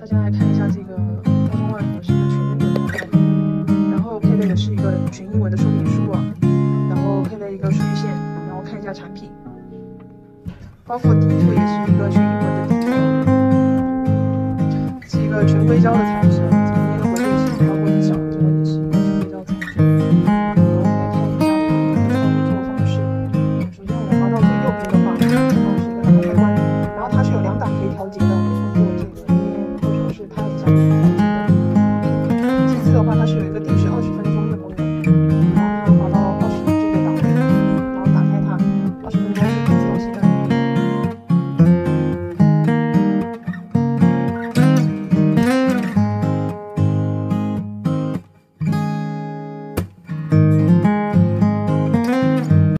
大家来看一下这个包装外壳是一个全英文的，然后配备的是一个全英文的说明书啊，然后配备一个数据线，然后看一下产品，包括底部也是一个全英文的底部，是一个全硅胶的材质。